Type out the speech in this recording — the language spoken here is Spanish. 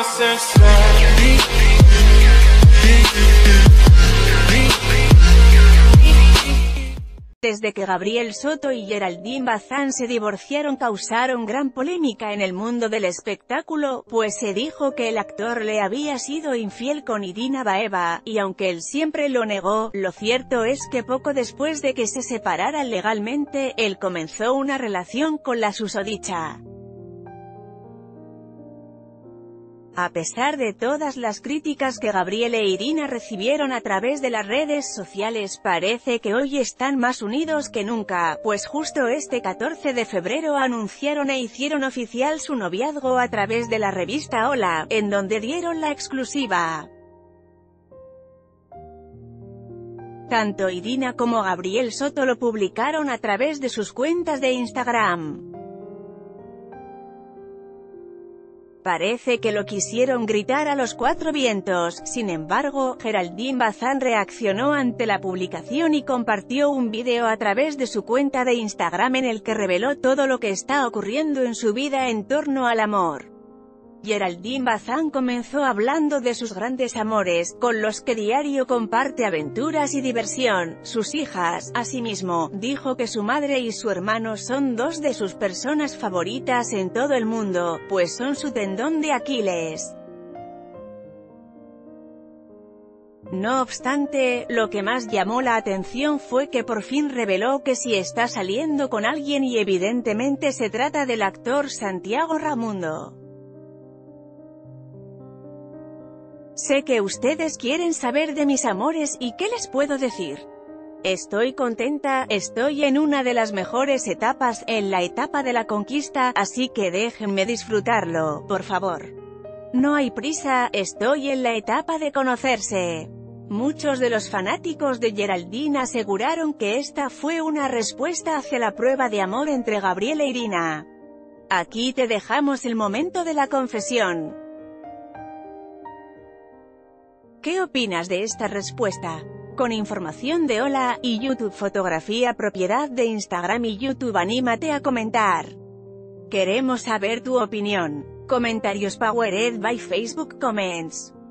Desde que Gabriel Soto y Geraldine Bazán se divorciaron causaron gran polémica en el mundo del espectáculo, pues se dijo que el actor le había sido infiel con Irina Baeva, y aunque él siempre lo negó, lo cierto es que poco después de que se separaran legalmente, él comenzó una relación con la susodicha. A pesar de todas las críticas que Gabriel e Irina recibieron a través de las redes sociales, parece que hoy están más unidos que nunca, pues justo este 14 de febrero anunciaron e hicieron oficial su noviazgo a través de la revista Hola, en donde dieron la exclusiva. Tanto Irina como Gabriel Soto lo publicaron a través de sus cuentas de Instagram. Parece que lo quisieron gritar a los cuatro vientos. Sin embargo, Geraldine Bazán reaccionó ante la publicación y compartió un vídeo a través de su cuenta de Instagram en el que reveló todo lo que está ocurriendo en su vida en torno al amor. Geraldine Bazán comenzó hablando de sus grandes amores, con los que diario comparte aventuras y diversión, sus hijas. Asimismo, dijo que su madre y su hermano son dos de sus personas favoritas en todo el mundo, pues son su tendón de Aquiles. No obstante, lo que más llamó la atención fue que por fin reveló que sí está saliendo con alguien y evidentemente se trata del actor Santiago Ramundo. Sé que ustedes quieren saber de mis amores, ¿y qué les puedo decir? Estoy contenta, estoy en una de las mejores etapas, en la etapa de la conquista, así que déjenme disfrutarlo, por favor. No hay prisa, estoy en la etapa de conocerse. Muchos de los fanáticos de Geraldine aseguraron que esta fue una respuesta hacia la prueba de amor entre Gabriel e Irina. Aquí te dejamos el momento de la confesión. ¿Qué opinas de esta respuesta? Con información de Hola y YouTube Fotografía propiedad de Instagram y YouTube, anímate a comentar. Queremos saber tu opinión. Comentarios powered by Facebook Comments.